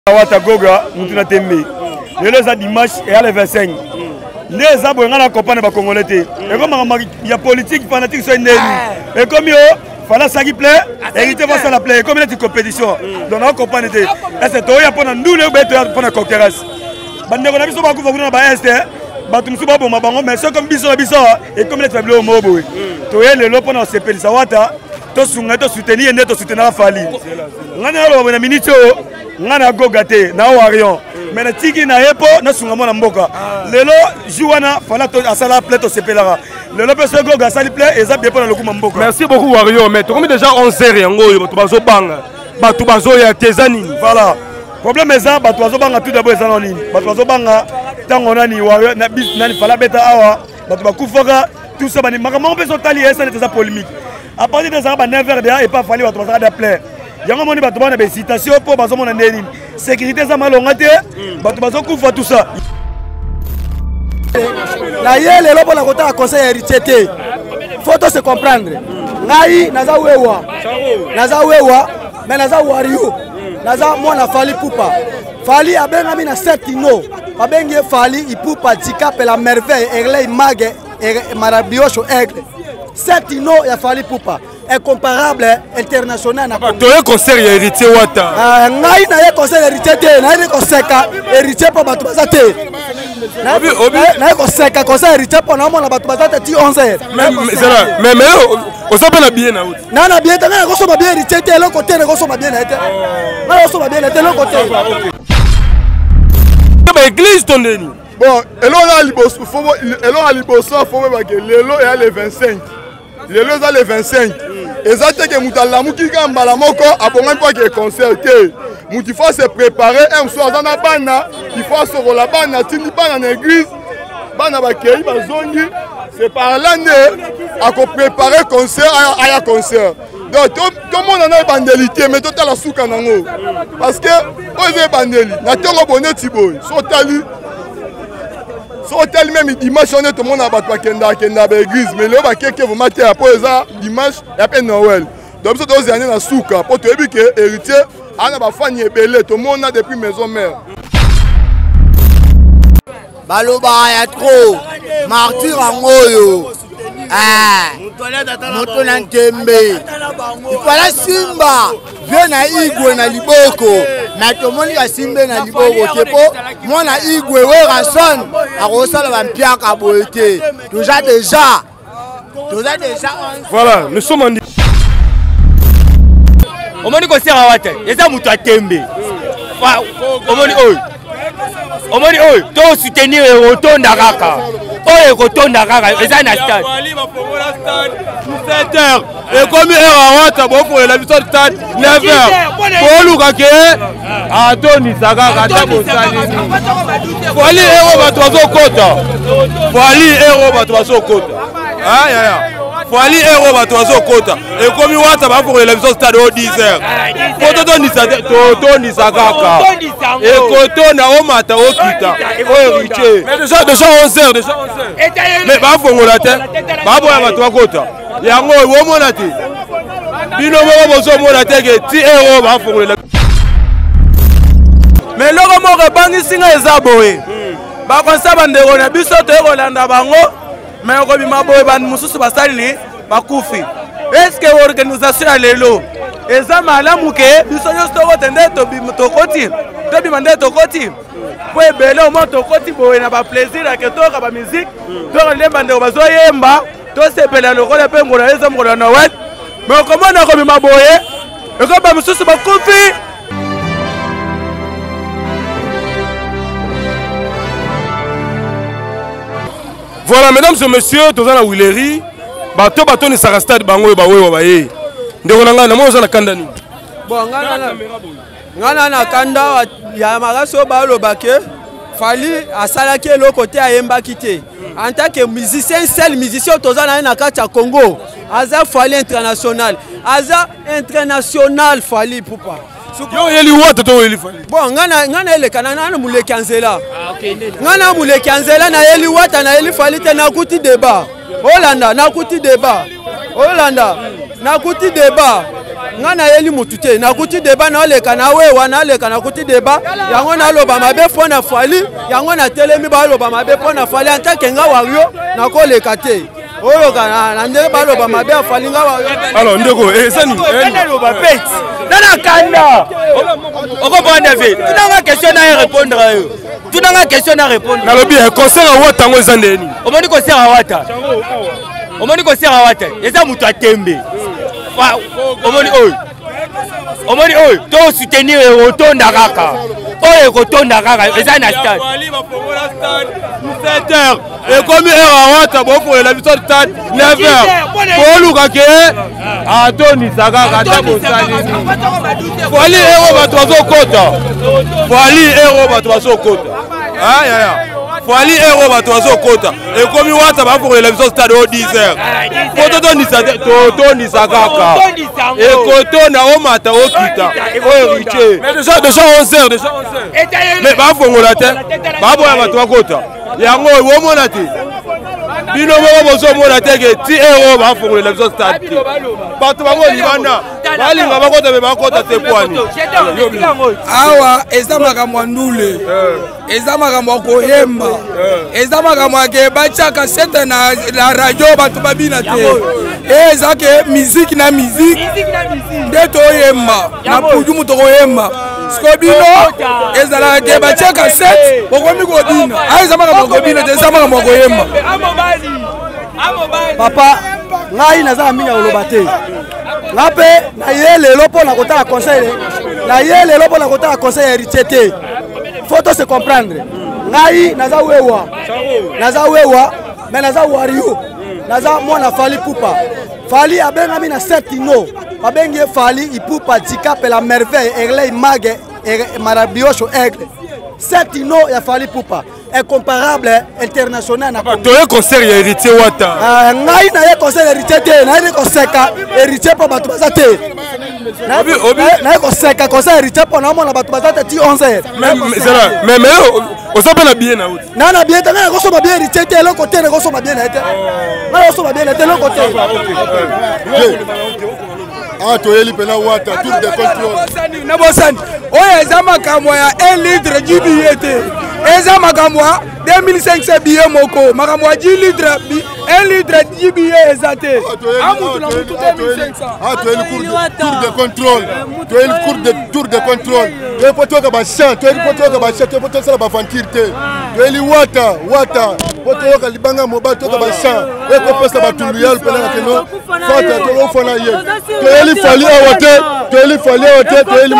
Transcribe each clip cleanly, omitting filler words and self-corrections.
Wata Goga, Moutouna Tembe. Les dimanche et à les 25. Les arbres ont accompagné les Congolais. Et comme il y a politique, fanatique, c'est une et comme il fallait ça qui plaît, hériter va ça la plaît. Et comme il y a une compétition, donc on accompagne. Et c'est toi, il y a pendant nous, pour la concurrence. On a vu ça, on a vu ça, mais c'est comme Bissot, et comme les faibles au mot. Tu es le lot pendant ces pays, ça va, tu soutenir et tu soutenir Fali. On a minute. Ngana gogate na warion mais na tiki na epo na sungamo na mboka lelo jouana fala to asala plateau sepelaka lelo peso goga sali play eza bien pour na lokuma mboka. Merci beaucoup Wario mais to comme déjà 11h yango to bazo banga batu bazo ya tezani voilà problème eza batu bazo banga tout d'abord eza nini batu bazo banga tango nani Wario na bis nani fala beta awa batu bakufoka tout ça bani makamo peso tali esa eza polémique à partir de ça ba 9h déjà et pas fallu batu bazo da play. Yango moni bato bana hésitation pour bazo mona ndeni sécurité za malonga te bato bazo kufa tout ça la yele lobo la kota conseil héritier faut se comprendre ngai naza wewa mais naza Wario naza mona Fali Pupa Fali abenga mina setino abengi Fali ipupa tika pe la merveille Erlei Mage et Marabiocho Aigle setino ya Fali Pupa incomparable international na to ye concert ya héritier wata ngai na ye concert héritier te na ye koseka héritier po bato bazate na ye koseka concert héritier po na mona bato bazate ti 11h mais osape na bien na uti na bien tanga ko so ba bien héritier te loko te ko so ba bien na te na so ba bien na te loko te ba église tondeni bon elona liboso fo elona liboso fo ba ke lelo ya le 25 lelo za le 25 exactement que Moutala Moukika Mbala Moko a bon même pas que concerté. Il faut se préparer un soir dans la bana, il faut se rôler la bana, tini bana en église, bana bakei bazongi, c'est par l'année à préparer concert à la concert. Donc tout le monde en a bandélité, mais tout à la souka nango. Parce que osé bandeli, na tongo bonnet tiboy, sotali. Sotali même dimanche on est tout le monde a battu kenda l'église, mais le baké que vous matez après ça dimanche et après Noël. Donc ça doit aller na souka pour te dire que héritier ana ba fani ebele tout le monde a depuis maison mère. Baloba ya trop martyr angoyo. Moutouna Tembe. Il fallait Simba viens à Igwe na liboko. Na tomoni ya Simba na liboko tepo. Moi na Igwe we rason a rosala ba mpiaka boete. Déjà. Voilà, nous sommes en Omoni ko sera wate. Eza Moutouna Tembe. Omoni oy to soutenir rotonda kaka. Oye rotonda kaka eza na stade. 7h et comme heure bon pour la victoire stade 9h. Pour luka ke Antoni Saga kata bosani. Fali héros batwazo kota. Fali héros batwazo kota. Ah ya ya. Fali héros batwazo kota. Et comme wata ba pour la victoire stade au 10h. Poto to ni Saga ka. Et koto na o mata o kita. O héritier. Mais déjà 11h déjà 11h. Mais ba fongola te. Ba boya batwa kota. Yango wo mona te. Bino mo bozo mona te ke ti héros ba fongola. Mais loko moko bangi singa ezaboe. Ba konsa bandeko na biso to ekolanda bango. Mais ko bima boe ban mususu basali bakufi. Est-ce que l'organisation a lelo eza malamu ke biso nyonso tokotende tokoti to bimande tokoti po ebele au moins tokoti boye na ba plaisir ya ketoka ba musique to lemba ndeko bazoyemba to sepela lokola pe ngola eza ngola na wet mais comment na ko bima boye e ko ba mususu bakufi. Voilà, mesdames et messieurs, tous en Willery, bateau ni sarastade bango bawe baye. Ndeko nanga na moza na kanda ni. Bon ngana na kanda ya maraso ba lobake Fali asalaki le côté ayemba kité. En tant que musicien seul musicien tozana na kati ya Congo. Aza Fali international. Aza international Fali Pupa. Yo yeli wata to yeli Fali. Bon ngana ele kana na muleki anzela. Ngana muleki anzela na yeli wata na yeli Fali te na kuti débat. Hollanda na kuti débat. ngana yeli mutute na kuti débat na oleka na wewa na oleka na kuti débat yango na loba mabe fona fali yango na telemi ba loba mabe fona fali antake nga wario na koleka te oyo kana ndenge ba loba mabe fali nga wario alors ndeko esani loba pete nana kanda okomprendre ve tunanga question na répondre yo tunanga question na répondre na lobi concert a wata ngo ezandeni omoni concert a wata omoni concert a wata eza mutu atembe omoni oyo to soutenir otonda kaka oyo kotonda kaka eza na stade 7h ekomi heure awata bofolela biso stade 9h koluka ke atonisaka kata bosali fali ero bato bazokota fali ero bato bazokota ayaya fali ero bato bazokota ekomi wata bafolela biso stade o 10h po totonisa kaka ekotona omata okita oyo riche mais déjà 11h mais bafongola te baboya bato bakota yango omona te bino moko bozomona te ke ti ero bafongolela biso stade te bato bango libanda balinga bakota mpe bakota te pwani awa eza makambo ya ndule eza makambo ya koyemba eza makambo yake batiaka sete na radio bato babina te eza ke miziki na miziki nde toyemba na pudumu tokoyemba siko bino ezalaka ke batiaka sete bokomi kobina eza makambo ya kobina te eza makambo ya koyemba papa ngai naza mingi koloba te nga mpe na ye lelo mpo na kotala conseil na ye lelo mpo na kotala conseil ya héritier te faut to se comprendre ngai naza wewa mais naza wario naza mwana fali pupa fali abengami na sertino babengi ye fali ipupa dikape la merveille erlei mage marabiosho aigle sertino ya fali pupa incomparable international na toye concert ya héritier wata ngai na ye concert ya héritier te na ye koseka héritier mpo bato baza te na ye koseka concert ya héritier mpo naomona bato baza te ti 11h mais oza mpe na bien na uti na na bien te ngai nakosoma bien héritier te eloko te nakosoma bien na ye te ngai nakosoma bien na ye te eloko te toyeli mpena wata tour de contrôle na bosani oyo eza makambo ya 1 litre jibiye te eza makambo ya 2500 billet moko makambo ya 10 litre 1 litre jibiye eza te amutu na mutu te 1500 toyeli tour de contrôle toyeli tour de contrôle toyeli po toyoka bachamp toyeli po toyoka bachamp toyeli po tosala baventure te toyeli wata po toyoka libanga mobali toyoka bachamp ekopesa batulu yalo mpenaka keno fata tokofona ye toyeli fali awa te toyeli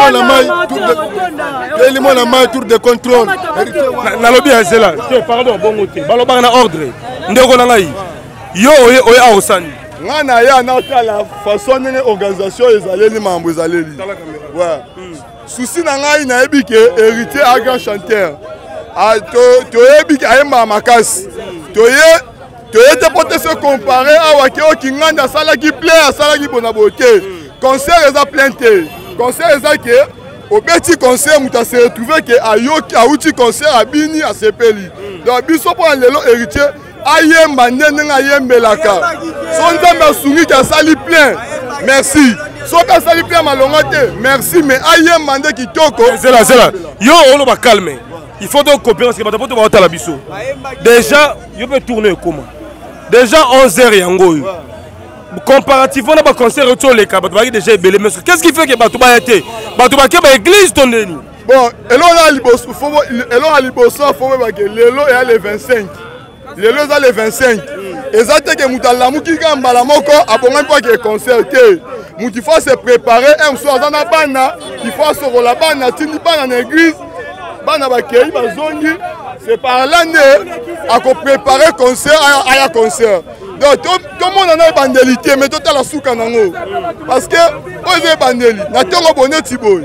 mwana mai tour de contrôle nalobi ya zela te pardon bongo te balobaka na ordre ndeko na ngai yo oye aosani nga na ye anatala façon ndenge organisation ezaleli mambo ezaleli susi na ngai nayebi ke héritier a grand chanteur toyebi ke ayembaka makasi toye te po te se compare awa ke okinganda asalaki plein asalaki bona boye te concert eza plein te concert eza ke obeti concert mutu ase retrouve ke ayoki awuti concert abini asepeli donc biso mpona lelo héritier ayemba nde ndenge ayembelaka so nzambe asungi ke asali plein merci soki asali plein malonga te merci mais ayemba nde kitoko zela yo oloba calme il faut donc copier parce que bato poto baotala biso déjà yo peut tourner comment déjà 11h yango oyo comparativement na baconcert oyo toleka bato baki déjà ebele mais qu'est-ce qui fait que bato baya te bato bake baéglise to ndeni bon eloko ya liboso fo boyebake lelo eya le 25 lelo eza le 25 eza te ke mutu alamuki kaka mbala moko abongami mpo ake concert te mutu il faut se préparer un mosusu aza na bana il faut asokola bana atindi bana na église bana bakei bazongi c'est par là nde akoprépare concert aya concert donc tomona na ebandeli te mais totala suka nango parce que oyo eza ebandeli na ntongo boneti boye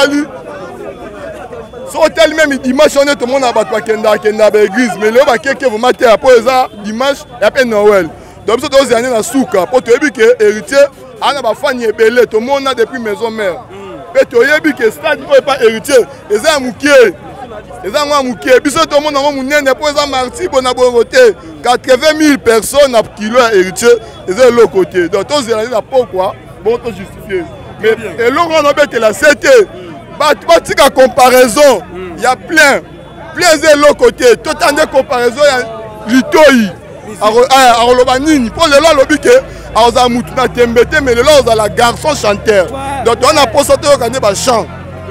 so otali même dimanche wana tomona bato bakendakenda baéglise mais lelo bakeke vraimen te mpo eza dimanche ya mpe noel donc biso tozela nde na suka mpo toyebi ke héritier aa na bafani ebele tomona depuis maison mare mpe toyebi ke stade oyo epa héritier eza ya mokie eza yango ya mokie biso tomona yango monene mpo eza marti bona bongo te 80 000 personnes na kilo ya héritier eza eloko te donc tozela nde na pokwa bongo tojustifie mais eloko wana obetela sete batika comparaison ya plein eza eloko te totande comparaison ya litoi akoloba nini mpo lelo alobi ke akozala mutu na tembe te mais lelo akozala garçon chanteur donc wana mposa toyoka nde bachant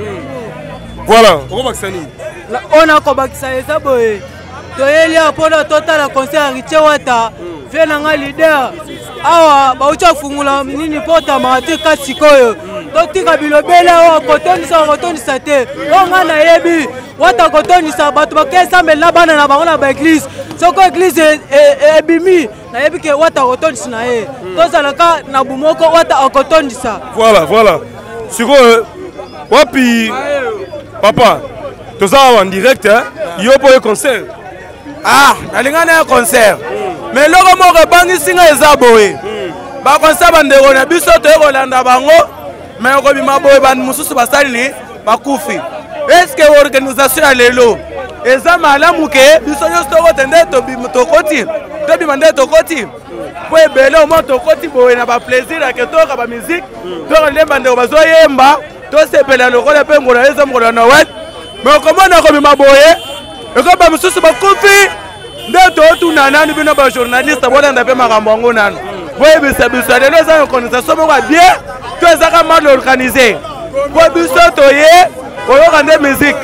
voilà okobakisa nini oyo nakobakisa eza boye toyeli awa mpona totala concert ya Riche Wata vie na nga lider awa bauti afungula nini mpo tamaka te kasi sikoyo totika bilobele awa kotondisa te oyo nga nayebi Wata kotondisa bato bakesambela bana na bango na baeglise soko eglise ebimi nayebi ke Wata kotondisa na ye tozalaka na bumoko Wata akotondisa voilà sikoyo wapi papa toza awa en direct yo mpo ye concert nalinga na ye concert mais eloko moko ebangisi nga eza boye bakonsa bandeko na biso toye kolanda bango mais okobima boye bantu mosusu basali ni bakufi eske organisation ya lelo eza malamu ke biso nyonso tokote nde tobima nde tokoti po ebele omoi tokoti boye na baplaisir ake toyoka bamizike tokolemba ndeko bazoyemba tosepela lokola mpe ngolo eza mokolo na wet mais okomona kobima boye ekoba mosusu bakufi nde totuna nani bino bajournaliste bolanda mpe makambo yango nanu boyebisa biso lelo eza organisation moko ya bien to ezaka mal organisé po biso toye koyoka nde musique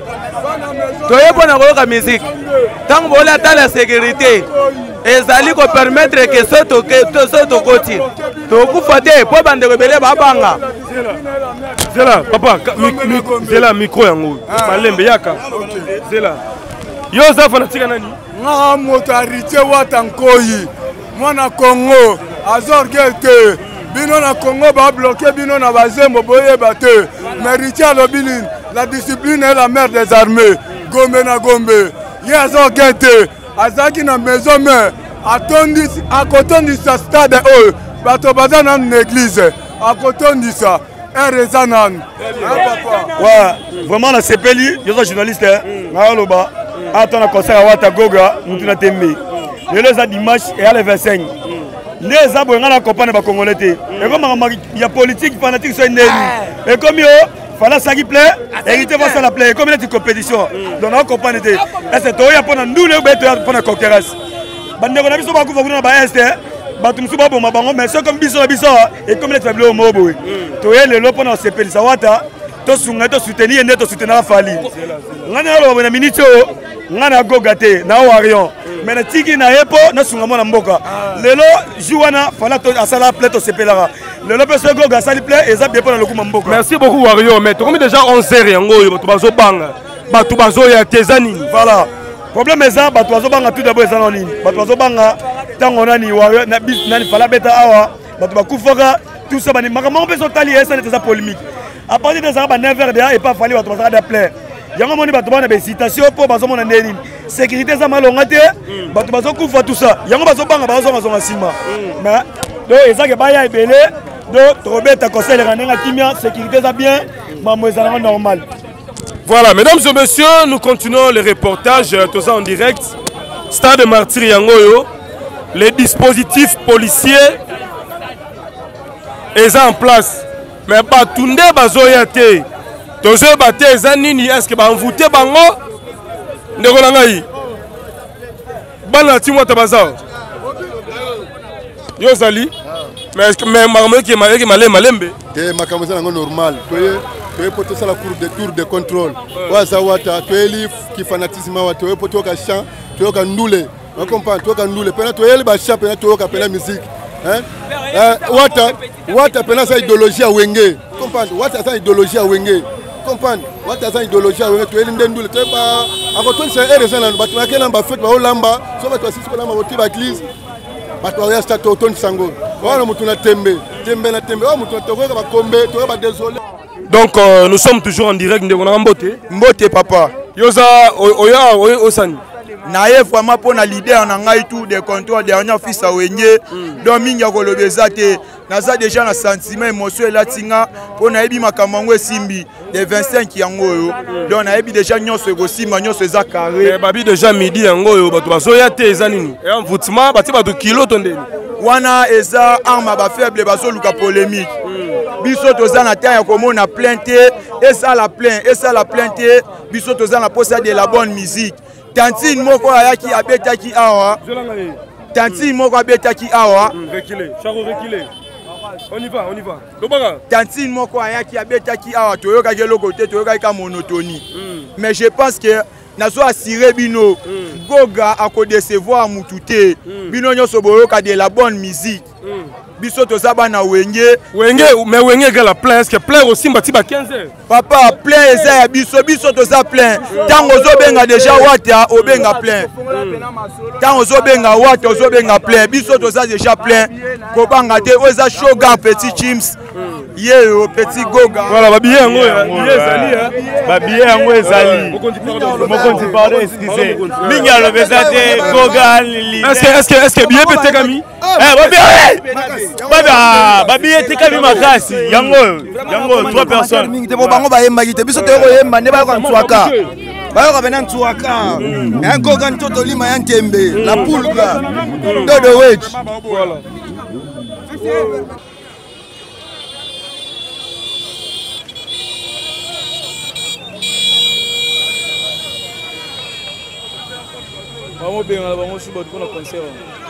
toye mpona koyoka musique ntango bolatala sécurité ezali kopermettre ke so tokoti tokufa te mpo bandeko ebele babanga zela papa zela micro yango malembe yaka zela yo oza fanatika nani ngaka moto ya Riche Wata nkoyi mwana Congo azorge te bino na Congo babloke bino na bazembo boyeba te mais Riche alobi nini la discipline est la mère des armées gombe na gombe ye azorge te azalaki na maison mais akotondisa stade oyo bato baza nanu na église akotondisa ere eza nanu vraiment nasepeli yoza journaliste ngayoloba ata na concert ya Wata Goga mutu na tembe lelo eza dimanche eya le 25 nde eza boye nga na kopane bakongole te ekomaka ya politique fanatique so ndeni ekomi o fala saki ple hérité vasala ple ekomi neti compétition donc nakopane te ese toya mpona ndule obe toya mpona concurrence bandeko na biso bakufa kuna na baeste bato mosusu baboma bango mais so comme biso na biso ekomi neti babilo moo boye toye lelo mpona kosepelisa Wata tosunga tosoutenir ye nde tosoutenaka fali nga na yaloba boye na minute oyo nga na Goga te na warion mais na tiki na ye mpo nasunga mwana mboka lelo jour wana fala asala ple tosepelaka lelo mpe so Goga asali ple eza bien mpo na lokuma mboka. Merci beaucoup Wario mais tokomi déjà 11h yango oyo bato bazobanga bato bazoya te eza nini voilà problème eza bato bazobanga tout d'abord eza na nini bato bazobanga ntango nani Wario nani fala beta awa bato bakufaka tout ça makambo mpe sotali eza neti eza polémique à partir de ça ba 9h deya epa fali bato bazaka da ple yango moni bato bana basitation mpo bazomona nde nini sécurité eza malonga te bato bazokufa tout ça yango bazobanga bazozongazonga nsima mais do ezake baya ebele do tokobeta koseleka ndenge kimia sécurité eza bien mambo ezalanga normal. Voilà, mesdames et messieurs, nous continuons les reportages tous en direct. Stade Martyr Yangoyo, les dispositifs policiers sont en place. Mais pas tout le monde bazoya te. Tozo bate zanini est-ce que ba envoûter bango ndeko ngai. Bana timwa tabaza. Yo zali. Mais makambo qui malembe. Te makambo za normal. Toye poto sala cour de tour de contrôle. Waza Wata toyeli ki fanatisme wa toye poto ka chant, toye ka ndule. On comprend toye ka ndule. Pena toyeli ba chant pena toye ka pena musique. Wata pena sa idéologie à Wenge. Comprendre Wata sa idéologie à Wenge. Comprendre Wata sa idéologie à Wenge toyeli ndendule toye ba akoton sa RSN na batu akena ba fête ba olamba, so batu asisi ko lamba boti ba église. Batu ya stade auton sango. Wana mutu na tembe na tembe. Wa mutu tokoka ba kombe, toye ba désolé. Donc nous sommes toujours en direct de Mbote. Mbote papa. Yoza oya osani. Naye vraiment pour na leader na ngai tout de contrôle dernier fils à Wenge. Donc minga ko lobezate. Naza déjà na sentiment émotion la tinga pour na yebi makamango simbi de 25 yango yo. Donc na yebi déjà nyonso ko simba nyonso za carré. Babi déjà midi yango yo bato bazoya te ezanini. Et envoûtement bati bato kilo tondeni. Wana eza arme ba faible bazo luka polémique. biso toza na temps ya komona plainte esala plainte biso toza na posa de la bonne musique tantine moko ayaki abetaki awa On y va. tantine moko ayaki abetaki awa toyokaki eloko te toyokaki ka monotonie mais je pense que nazo assurer bino Goga akodecevoir mutu te bino nyonso boyoka de la bonne musique biso toza bana wenge mais wenge gala plein est-ce que plein aussi mbati ba 15 heures papa plein eza ya biso toza plein tango ozobenga déjà wata obenga plein tango ozobenga wata ozobenga plein biso toza déjà plein kobanga te oza shoga petit chims Yo petit Goga. Voilà, babillet yango ezali. Mokonzi pardon, excusez. Minga lo bezate Goga li. Est-ce que billet peut kami? Babillet tekami makasi. Yango 3 personnes. Mingi te bango ba yemba kite biso te ko yemba ne ba kwa ntwaka. Ba yo bena ntwaka. Un Goga ntoto lima ya ntembe, la pulga. Dodo wedge. Voilà. Vamos bem, vamos subir para o conselho.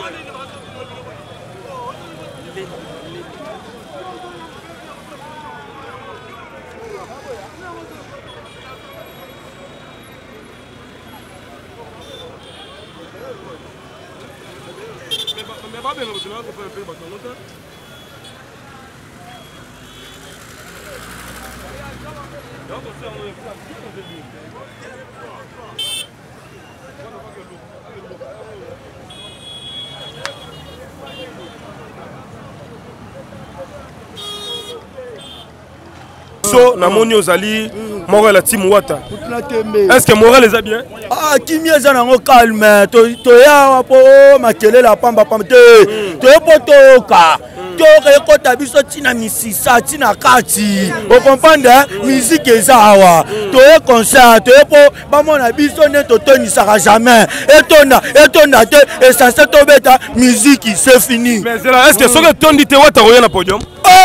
Namoni ozali Morel la team Wata. Est-ce que Morel les a bien? Ah, Kimi ezanango calme. Toya po makele la pamba pamba te. Toya potoka. Toya kota biso tina misisa tina kati. Vous comprenez? Musique ezawa. Toya concert, toya po bamona biso ne totoni sera jamais. Etonda te essentiel to beta musique c'est fini. Mais est-ce que soki tondi te Wata roya na podium?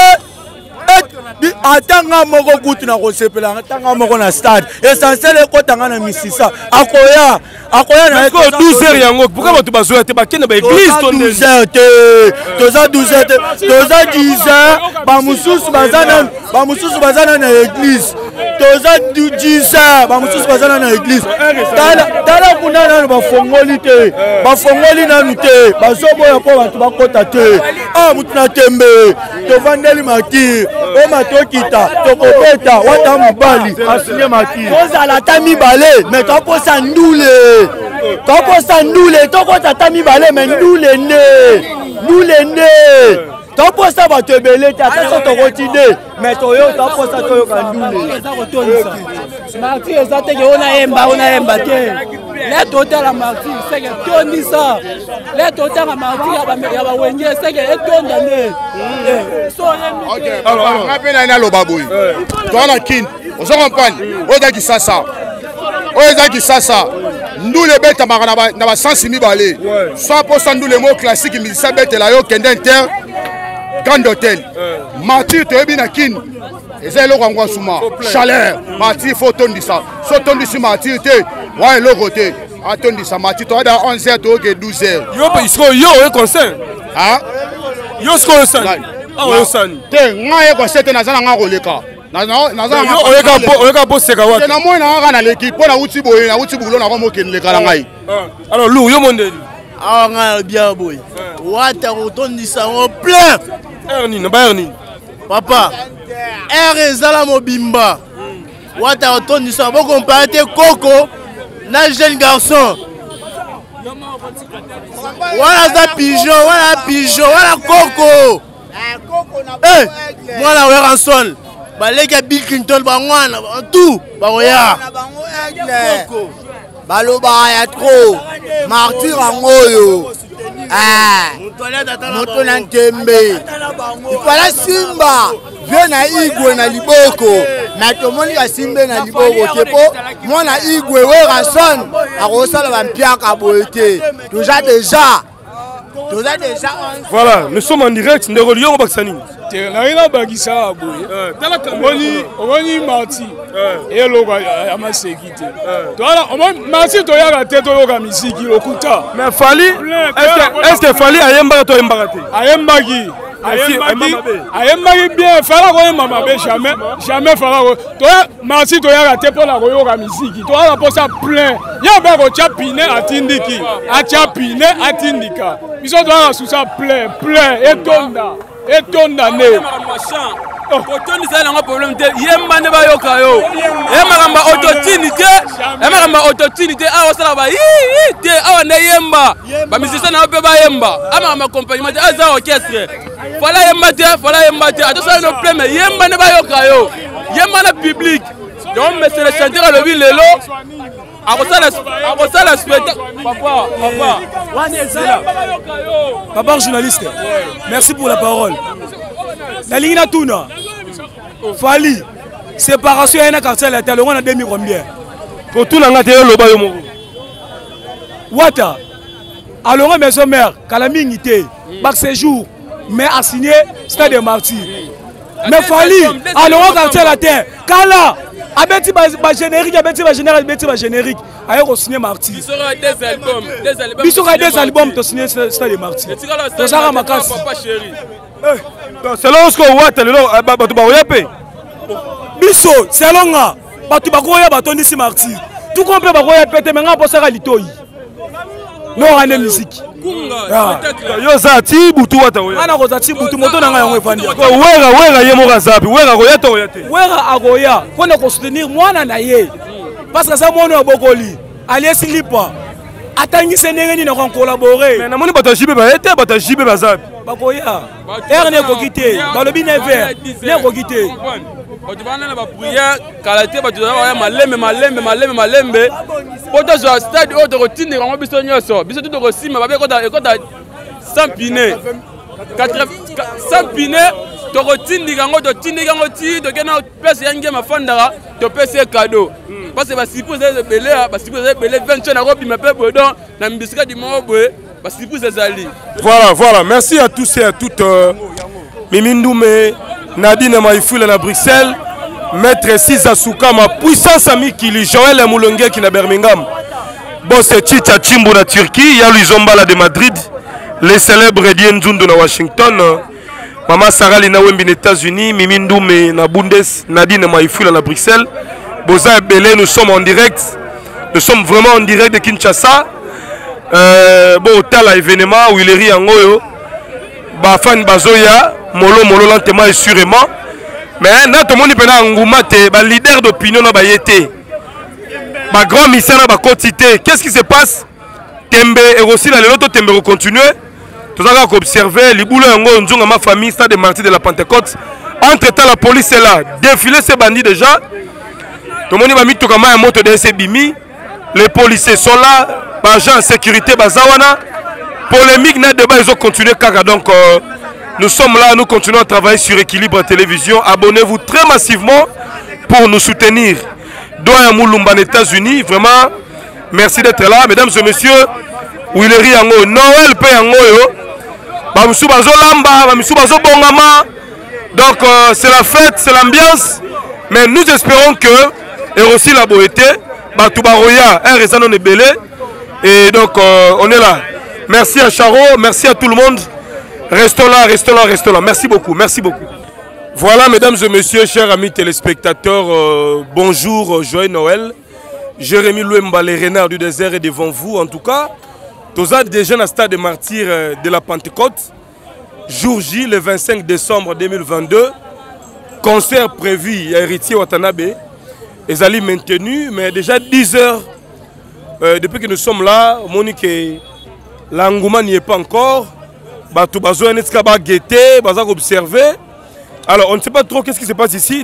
Atanga moko kutu na kosepela atanga moko na stade essentiel ekotanga na misisa akoya na 12 heures yango pourquoi bato bazoya te bakende ba église to 12 heures te toza 12 heures te toza 10 heures ba mususu bazana na église toza 10 heures ba mususu bazana na église tala kuna nanu bafongoli te bafongoli nanu te bazoboya po bato bakota te mutu na tembe tovandeli makir tokita tokobeta wata mobali asinye makir tozala ta mibale me toposa ndule tokota ta mibale me ndule nde toposa bato ebele te ata so tokoti nde me toyo toposa toyoka ndule martir eza teke ona yemba te le totala martir seke tondisa le totala martir ya bawenge seke etonda nde alors ngape na loba boy toana kin ozo comprendre oza kisasa ndule beta makana na ba sensi mibale soit pour ça ndule mo classique musicien betela yo kende inter Grand Hôtel martir toyebi na kin eza eloko yango asuma chaleur martir faut tondisa so tondisi martir te wa eloko te atondisa martir toada 11h toke 12h yo oye concert yo sko osani osani te ngaye concert te naza na nga koleka oyeka boseka wata na moi na nga na l'équipe pona uti boye na uti bulo na ko mokene leka na ngai alors lu yo mondeli nga bien boy wata kotondisa ngo plein Ernie ba Ernie papa ezala mobimba wata kotondisa bo comparer Coco na jeune garçon wala za pigeon wala Coco mwana weranson baleka Bill Clinton bangwana tout baoya baloba ya trop martyr angoyo moto na ntembe ifala simba vie na igwe na liboko na tomoni ya simbe na liboko te po mwana igwe we ranson akosala bampiaka boye te toza deja Voilà, nous sommes en direct. Ndeko Lyon Baksani. Naina bagisa boye. Omoni Marti. Et logo ama sécurité. Voilà, Marti to yaka te to yoka misiki lokuta. Mais Fali, est-ce que Fali ayemba to embaraté? Ayembaki. Ayembaki bien, fala ko mama be jamais fala ko. To Marti to yaka te pour la ko yoka misiki. To ala pour ça plein. Ya ba ko chapine atindiki. Achapine atindika. Biso to ala sous ça plein et tonda ne Otoni ça n'a pas problème de yemba ne ba yoka yo yemba autotunité awa sala ba te awa ne yemba ba musicien na pe ba yemba ama accompagnement aza orchestre fala yemba te attention no problème yemba ne ba yoka yo yemba na public donc monsieur le chanteur le lelo akosala spectacle papa journaliste merci pour la parole la ligne Tuna Fali séparation na quartier la télé on a 2000 combien pour tout na ngate loba yo moko wata alors maison mère kalamingité bac séjour mais a signé stade de Martyrs mais Fali alors quartier la terre kala abeti ba générique ayo ko signer Martyrs biso ka des albums to signer stade de Martyrs to sara makasi selon ce que wata lelo bato ba oyape biso selon nga bato ba koya batondi si Martyrs tout complet ba koya pété mais nga posaka litoi no ane musique yo za ti butu wata oya ana ko za ti butu moto na nga yango efandi wera ye moka zapi wera ko yato oyate wera agoya kona ko soutenir mwana na ye parce que ça mwana bokoli alias lipa atangi senengeni na kon collaborer mais na moni bato jibe ba ete bato jibe ba zapi bakoya erne ko kité balobi ne ver ne ko kité otubana na ba prière qualité bato ya malembe poto zo stade auto rotine rango biso nyoso biso tout ko sima ba ekota sans pine 100 pine to rotine rango to tindi rango ti to kena pese yange mafandara to pese cadeau parce que ba suppose belé 20 na robi mepe bodon na mbisika di mobwe ba suppose ezali. Voilà, merci à tous et à toutes. Mimi Ndoumé, Nadine Maïfoula na Bruxelles, Maître Sisa Souka, ma puissance ami Kili, Joël Moulongue qui na Birmingham. Bon, c'est Chicha Chimbo na Turquie, Yalu Zombala de Madrid, les célèbres Edien Nzundu na Washington, Mama Sarah Lina Wembi na États-Unis, Mimi Ndoumé na Bundes, Nadine Maïfoula na Bruxelles. Boza et Belé, nous sommes en direct. Nous sommes vraiment en direct de Kinshasa. Bon, tel événement où il est ri en Oyo. Bafan Bazoya, Molo lentement et sûrement. Mais là, tout le monde est en Ngoumate, leader d'opinion dans Bayete. Ma grand mission dans quantité. Qu'est-ce qui se passe? Tembe et aussi là, l'autre Tembe continue. Tout ça qu'on observe, les boulots en Ngo, Nzunga, ma famille, stade de Martyrs de la Pentecôte. Entre-temps, la police est là. Défiler ces bandits déjà. Tout le monde va mettre un moto de SBimi. Les policiers sont là. Les agents en sécurité, Bazawana. Polémique, net débat, ils ont continué. Donc, nous sommes là, nous continuons à travailler sur Équilibre Télévision. Abonnez-vous très massivement pour nous soutenir. Doya Moulumba, aux États-Unis. Vraiment, merci d'être là. Mesdames et messieurs, Willery Yango, Noël P. Yango. Bamsou Bazo Lamba, Bamsou Bazo Bongama. Donc, c'est la fête, c'est l'ambiance. Mais nous espérons que. Et aussi la beauté, Batoubaroya, un réseau non belé. Et donc on est là. Merci à Charo, merci à tout le monde. Restons là. Merci beaucoup. Voilà, mesdames et messieurs, chers amis téléspectateurs, bonjour, joyeux Noël. Jérémy Louemba, les renards du désert est devant vous. En tout cas, tous êtes déjà dans le stade de Martyrs de la Pentecôte. Jour J, le 25 décembre 2022. Concert prévu à Héritier Watanabe. Ils allaient maintenus, mais déjà 10 heures depuis que nous sommes là, Monique, l'engouement n'y est pas encore. Tout besoin de guetter, observer. Alors on ne sait pas trop qu'est-ce qui se passe ici.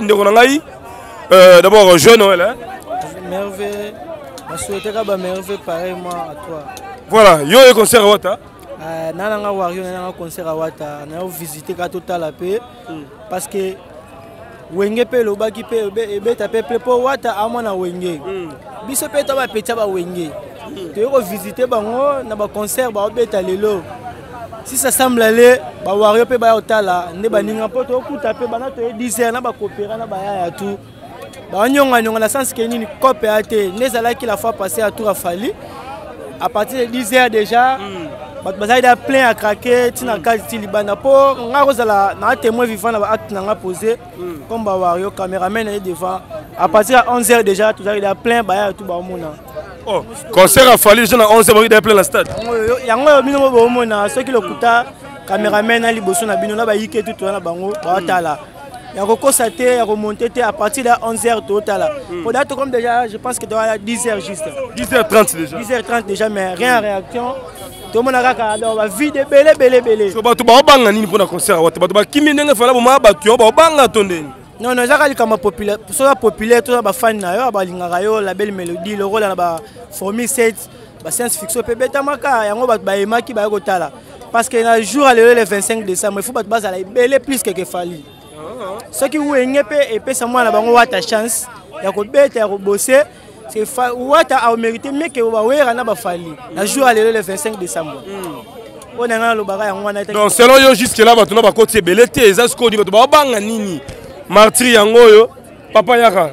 D'abord, jeune Noël. Hein? Merveille. Je souhaite que merveille pareillement à toi. Voilà, il y a un concert à Wata. Nana Wario, nana concert à Wata. On a visité Total la paix parce que Wenge pe lobaki pe ebeta pe po Wata amona Wenge. Biso pe taba peta ba Wenge. Te ko visiter bango na ba concert ba obeta lelo. si ça semble aller ba wario pe ba otala nde baninga poto okuta pe bana to 10h na ba coopérer na ba ya tout ba nyonga na sens que nini coopérer ne zalaki la fois passée à tour à Fali à partir de 10h déjà bazali plein à craquer tina kazi libana po nga kozala na témoin vivant na acte na posé comme ba wario caméraman est devant à partir de 11h déjà tout ça il a plein ba tout ba mona oh concert a fallu je na 11h il a plein la stade yango bino bo mona ceux qui le kuta caméraman na liboso na bino na ba yike tout na bango ba tala ya ko constater ya ko monter à partir de 11h total pour date comme déjà je pense que doit à 10h juste 10h30 déjà 10h30 déjà mais rien en réaction tout le monde a regardé vide belé so bato ba banga nini pour na concert wa bato ba kimi ndenge fala bo ma bato ba banga tondeni non ça kali comme populaire so populaire tout ba fan na yo ba lingaka yo la belle mélodie le rôle na ba formule 7 ba science fiction pe beta maka yango ba emaki ba ko tala parce que na jour le 25 décembre il faut bato bazala belé plus que Fali ceux qui ouengé pe et pe ça moi na bango wata chance ya ko beta ya ko bosser c'est Wata a mérité mais que Wawera n'a pas fallu. La jour le 25 décembre. On a le bagage en wana. Donc selon yo jusque là bato na ba côté belete ezasko di bato ba banga nini. Martyr yango yo papa yaka.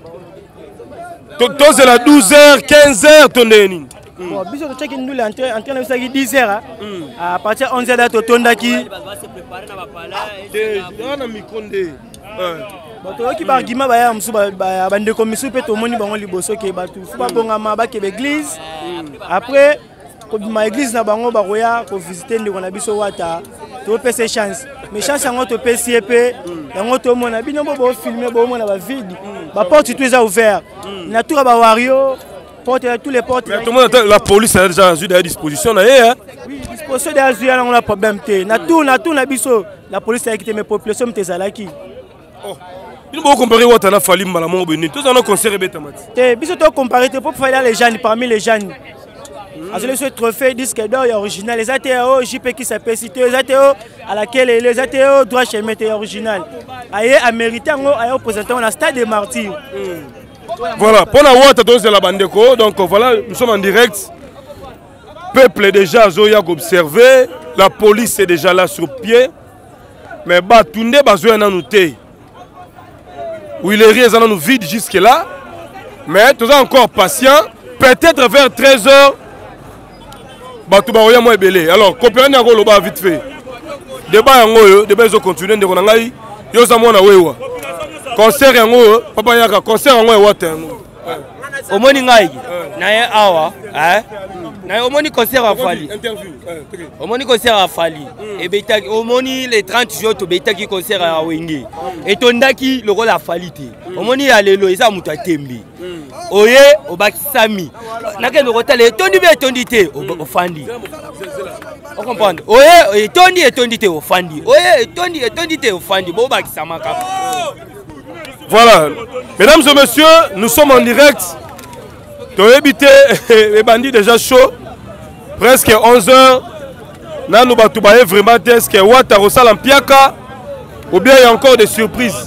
Donc c'est la 12h 15h tondeni. Bon biso to check nous en train de faire 10h à partir de 11h to tondaki. Va se préparer na ba pala. Na mikonde. Bato qui bargima ba ya musu ba bande komisu pe to moni bango liboso ke batu fu ba bongama ba ke église après ko ma église na bango ba koya ko visiter ndeko na biso Wata to pese chance mais chance yango to pesi pe yango to mona bino bo filmer bo mona ba vide ba porte tout est ouvert na tout ba wario porte tous les portes mais tout le monde la police a déjà à disposition na hein oui disposition de azu on a problème te na tout na biso la police a quitté mes populations mtezalaki oh il faut comparer Wata na Fali mbala mo beni tous en concert beta mati te biso to comparer te pour faire les jeunes parmi les jeunes azole ce trophée disque d'or original les ATO JP qui s'appelle cité les ATO à laquelle les ATO droit chemin original aye a mérité ngo aye représentant na stade des martyrs voilà pour la Wata tous la bandeko donc voilà nous sommes en direct peuple est déjà zoya observer la police est déjà là sur pied mais batunde bazoya na nouté où il est réellement nous vide jusque là mais tous encore patient peut-être vers 13h Batouba Oya moi belé alors coopérer n'ako loba vite fait débat yango débat zo continuer ndeko na ngai yo za mona wewa concert yango papa yaka concert yango Wata yango omoni ngai na ye awa na ye omoni concert a Fali interview omoni concert a Fali et betaki omoni les 30 jours to betaki concert a Wenge et tondaki le rôle a Fali te omoni ya lelo eza mutu atembi oye obakisami nake le rotale etondi be etondi te ofandi on comprend oye etondi te ofandi oye etondi te ofandi bo bakisamaka. Voilà, mesdames et messieurs, nous sommes en direct. Tu as évité les bandits déjà chauds. Presque 11h. Là, nous avons vraiment est-ce que Wata Rosal en Piaka ou bien il y a encore des surprises.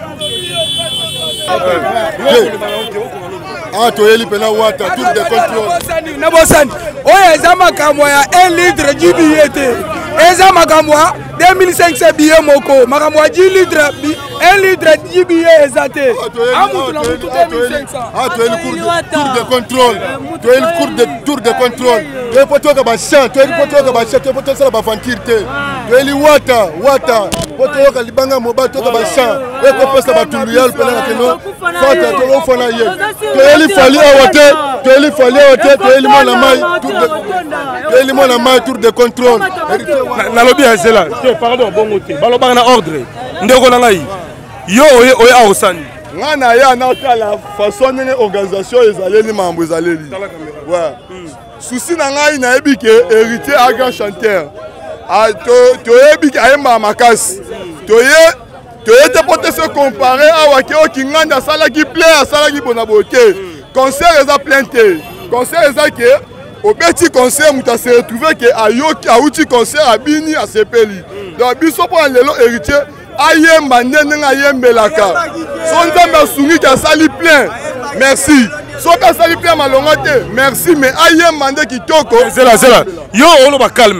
Ah, tu es là, Wata, tout de contrôle. Nabosani, oye zama kamwa 1 litre de billet. Ezama kamwa 2500 billets moko, makamwa 10 litres 1 litre de billets ezate. Amutu na mutu 2500. Ah, tu es le cours de contrôle. Tu es le cours de tour de contrôle. Tu es poteau de champ, tu es poteau de champ, tu es poteau de aventure. Tu es le Wata, poteau de libanga moba to de champ. Et que passe la batuluyal pela que non. Fata to o fona ye. Tu es le Fali à Wata, tu es le Fali à Wata, tu es le mona mai tour de tu es le mona mai tour de contrôle. Na lobby azela. Pardon, bon côté. Baloba na ordre. Ndeko na ngai. Yo oye aosani. Ngana ya na la façon de organisation ezaleli mambo ezaleli. Ouais. Souci na ngai na ebike héritier à grand chanteur. Ah to ebike ayemba makasi. To te porter se comparer à Wakeo Kinganda sala qui plaît à sala qui bona beauté. Concert eza planté. Concert eza que au petit concert muta se retrouver que ayoki auti concert abini a sepeli. Donc biso pour lelo héritier ayemba ndenge ayembelaka so nzambe asungi ka sali plein merci so ka sali plein malonga te merci mais ayemba nde kitoko zela yo olo ba calme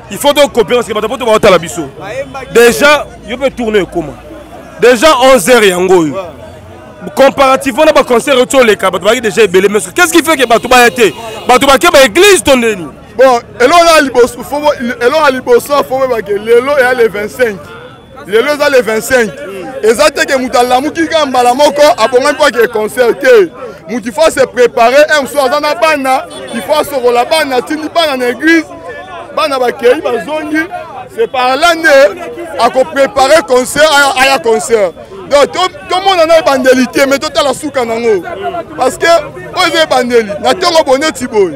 il faut donc coopérer parce que bato poto baota la biso. Déjà, je peux tourner comment? Déjà 11h yango. Comparativement à concert autour les cas, bato ba déjà belé mais qu'est-ce qui fait que bato ba été? Bato ba ke ba église tondeni. Bon, elon a liboso, elon a liboso, faut ba ke lelo et le 25. Lelo za le 25. Ezate ke mutala mukika mbala moko abonga kwa ke concert te. Muti faut se préparer un soir dans la bana, il faut se rola bana, tindi bana en église, bana ba kei ba zongi, c'est par l'année à préparer concert à la concert. Donc tout le monde en a bandélité mais tout à la souka nango. Parce que osé bandeli, na tongo bonnet tiboy,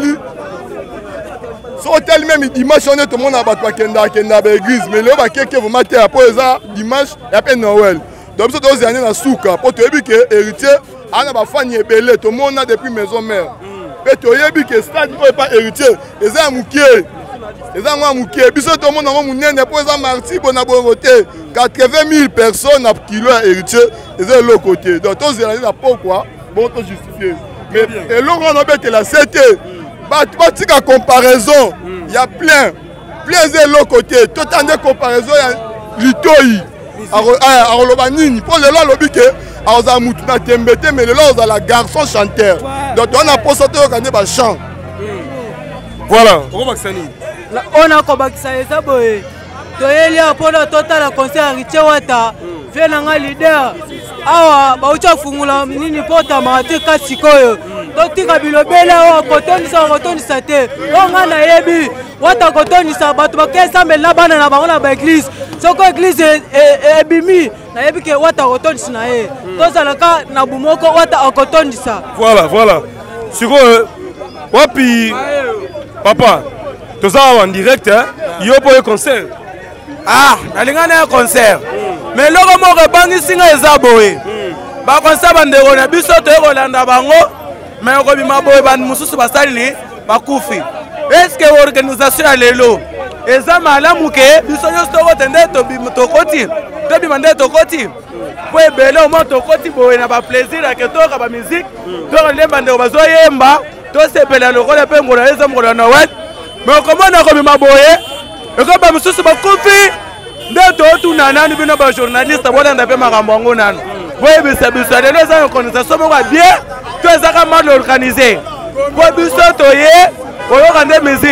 Sotel même dimanche on est tout le monde a battu kenda l'église mais le ba keke vous mater après ça dimanche et après Noël. Donc ça doit aller na souka pour te dire que héritier ana ba fani ebele tout le monde a depuis maison mère. Et to yebi que stade ou pas héritier, eza mukie. Eza ngwa mukie, biso tout le monde ngo munene pour ça marti bona bongote 80 000 personnes à kilo héritier, eza le côté. Donc tous aller na pourquoi bon to justifier. Mais et l'on on a bête la CT. Batika comparaison, il y a plein de l'autre côté, tout en de comparaison, il y a l'itoï, à Rolobanini, pour le lobby que à Moutuna Tembete, mais le lobby à la garçon chanteur. Donc on a posé au chant. Voilà, on a combattu ça, boy. Toyelia pour le total concert Richewata, Venanga leader. Awa baucha fungula nini pota mate kasikoyo totika bilobela o kotonisa te onga na yebi wata kotonisa bato bakesa mela bana na bango na ba église soko église ebimi na yebi ke wata kotonisa na ye tozalaka na bumoko wata kotonisa. Voilà siko wapi papa toza en direct yo po e concert nalingana ya concert mais loko moko ebangisi nga eza boye bakonsa bandeko na biso toyekolanda bango mais okobima boye bantu mosusu basali ni bakufi. Eske organisation ya lelo eza malamu ke biso nyonso tokotende tobima nde tokoti po ebele omo tokoti boye na baplaisir ya ketoka bamusike tokolie bandeko bazoyemba tosepela lokola mpe ngola eza mokolo ya Noel mais okomona okobima boye ekoba mosusu bakufi nde totuna nani bino bajournaliste bolanda mpe makambo yango nano boyebisa biso lelo eza organisation moko ya bien to ezaka mal organisé po biso toye koyoka nde musique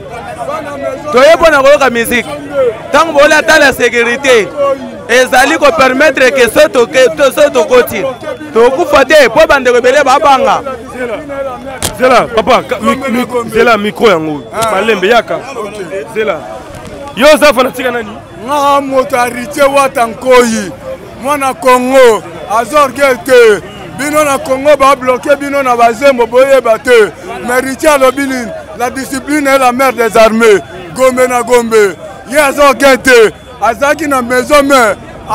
toye mpona koyoka musique ntango bolatala sécurité ezali kopermettre ke so tokoti tokufa te mpo bandeko ebele babanga zela papa zela micro yango malembe yaka zela yo za fanatika nani nga moto arite wata nkoyi mwana Congo azorgel te bino na Congo ba bloqué bino na bazembo boyeba te mais Richard Lobilin la discipline est la mère des armées Gombe na Gombe ye azorgel te azaki na maison mère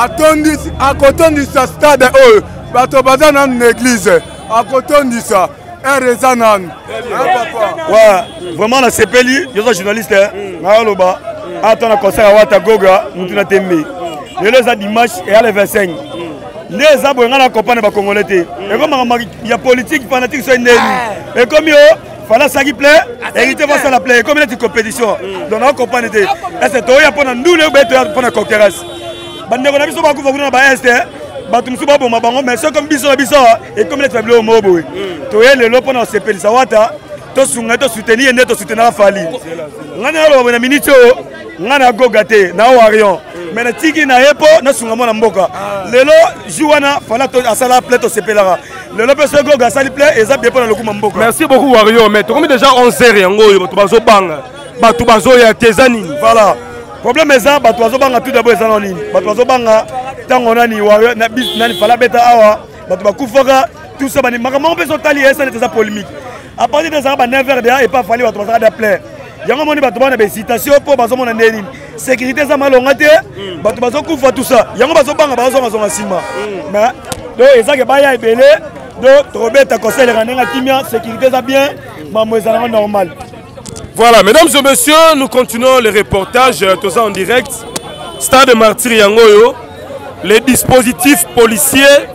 akotondisa stade oyo bato baza na église akotondisa eza nanu vraiment na sepeli yo journaliste na loba attends na concert à Wata Goga Mutuna Tembe lelo za dimanche et à le 25 nde za boyenga na compagnie ba congolais te et comme ya politique fanatique so ndeni et comme yo fala saki play hérité va ça la play comme une compétition donc na compagnie te est-ce to ya pona ndule beto ya pona concurrence bandeko na biso ba kufa kuna ba est bato musu ba bomba bango mais so comme biso et comme les tableaux mobo to ye lelo pona sepelisa Wata to sunga to soutenir nde to soutenir Fali ngana lo na minute ngana Goga te na Warion mais na tiki na yepo na sunga mona mboka lelo juana fala to asala pleto sepelara lelo pe so Goga sali play eza bien pona lokuma mboka. Merci beaucoup Warion mais to comme déjà 11h yango bato bazo banga bato bazo ya tezani voilà problème eza bato bazo banga tout d'abord eza nini bato bazo banga tango nani Warion na bis nani fala beta awa bato bakufaka tout ça bani makambo pe so tali eza neza polémique à partir de ça ba 9h déjà et pas fallu bato bazo da play yango moni bato bana be citation po bazo mona ndeni sécurité za malonga te bato bazo kufa tout ça yango bazo banga bazo nga sima mais do ezake baya ebele do trobeta conseil renenga kimia sécurité za bien mamoy za normal. Voilà, mesdames et messieurs, nous continuons les reportages tous en direct. Stade Martyr Yangoyo, les dispositifs policiers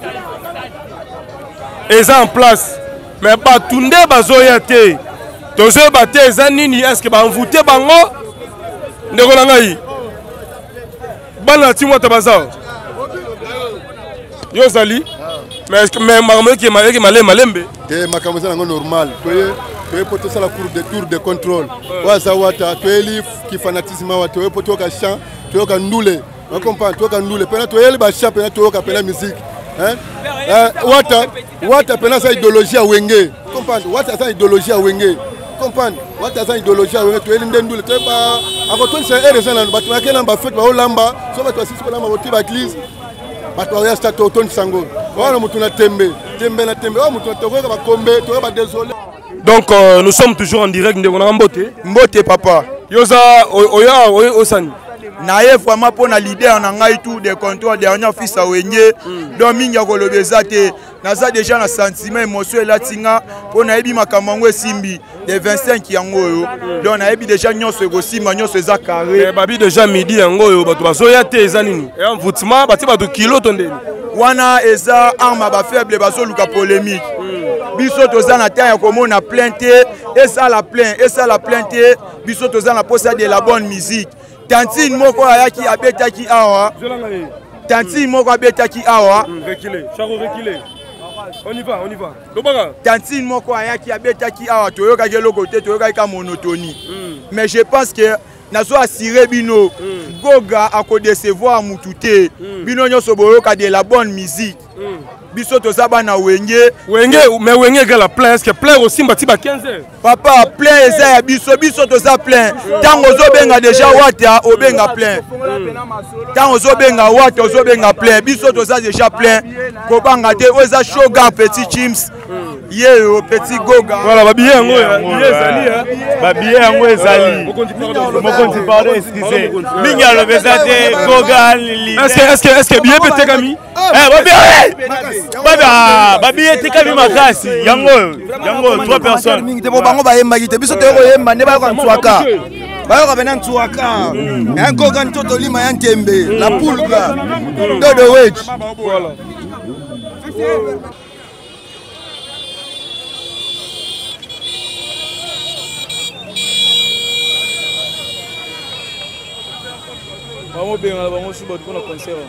sont en place. Mais Batunde Bazoyate, Tozo Bate Zanini, est-ce que vous voutez Bango? ndeko na ngai bana ti mwata baza yo zali mais makambo eki malembe te makambo eza nango normal toye po tosala tour de contrôle oyo aza wata toyeli kifanatisme awa toye po toyoka chant toyoka ndule ocomprendre toyoka ndule mpena toyeli bachamp mpena toyoka mpena musique wata mpena aza idéologie ya wenge comprendre wata aza idéologie ya wenge comprendre wata aza idéologie ya wenge toyeli nde ndule toyeba akotonisa ere eza nano bato bayake na bafete baolamba so bato basisi kolamba boti baeglise bato baoya sta totonisa yango wana motu na tembe na tembe oyo motu na tokoyoka bakombe tokoyoka badésolé. Donc nous sommes toujours en direct ndeko na mbote mbote papa yoza oya osani naye vraiment pour na leader na ngai tout de contrôle dernier fils à wenge donc mingi kolobeza te naza déjà na sentiment émotion elatinga pour na yebi makambo esimbi de 25 yango yo donc na yebi déjà nyonso ekosimba nyonso eza carré babi déjà midi yango yo bato bazoya te eza nini et envoûtement bati bato kilo tondeni wana eza arme ba faible bazoluka polémique biso toza na temps ya komona plainte esa la plainte biso toza na posa de la bonne musique tantine moko ayaki abetaki awa on y va Lobaka tantine moko ayaki abetaki awa toyokaki eloko te toyokaki ka monotonie mais je pense que nazo assurer bino Goga akodecevoir mutu te bino nyonso boyoka de la bonne musique biso toza bana wenge mais wenge gala plein est-ce que plein aussi mbati ba 15 heures papa plein eza ya biso toza plein tango ozobenga déjà wata obenga plein tango ozobenga wata ozobenga plein biso toza déjà plein kobanga te oza shoga petit chims ye au petit Goga voilà ba billet yango ba billet yango ezali mokonzi pardon excusez mingi alobeza te Goga est-ce que billet peut tekami babillet tekami makasi yango 3 personnes mingi te bango bayembaki te biso toyoko yemba nde bayoka ntwaka bayoka pena ntwaka Goga ntoto lima ya ntembe la pulga dodo wedge voilà Vamos bem, vamos subir com a conserva.